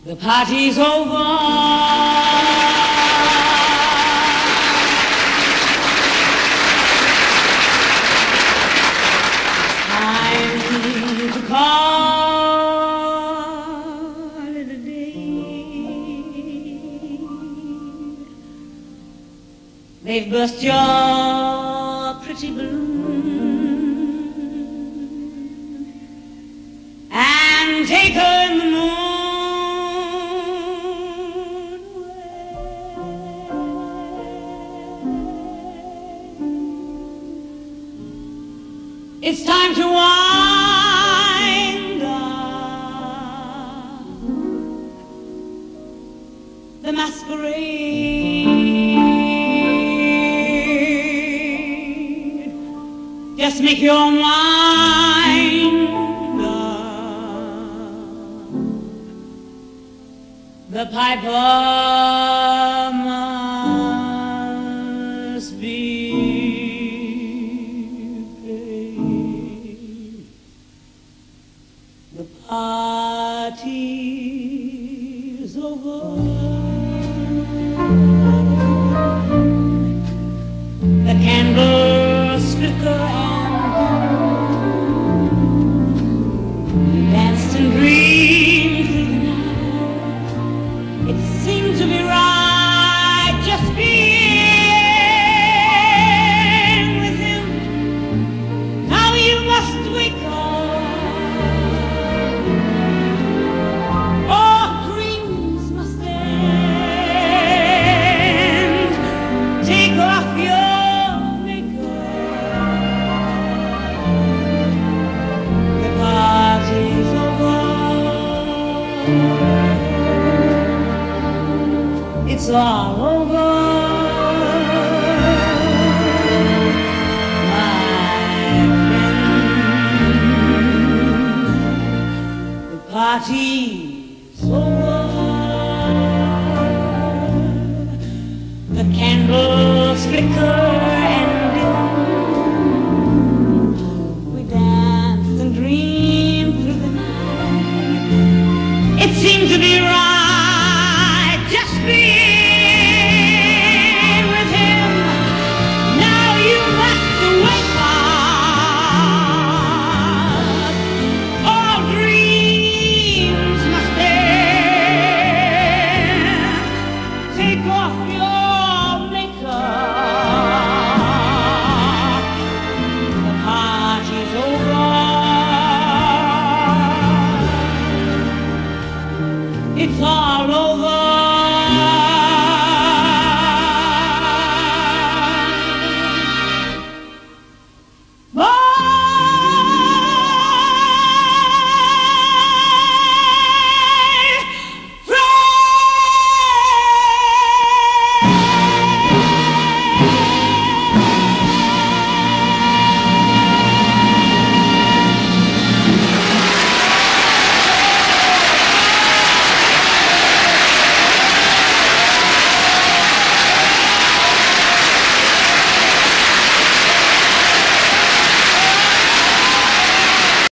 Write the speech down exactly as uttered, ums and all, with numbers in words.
The party's over. Time to call it a day. They've burst your pretty balloon and taken the moon. It's time to wind up the masquerade. Just make your mind up. The piper must be the party's over. The candles flicker and we danced and dreamed through the night. It seemed to be right just being with him. Now you must wake up. It's all over, my friend. The party's over. The candle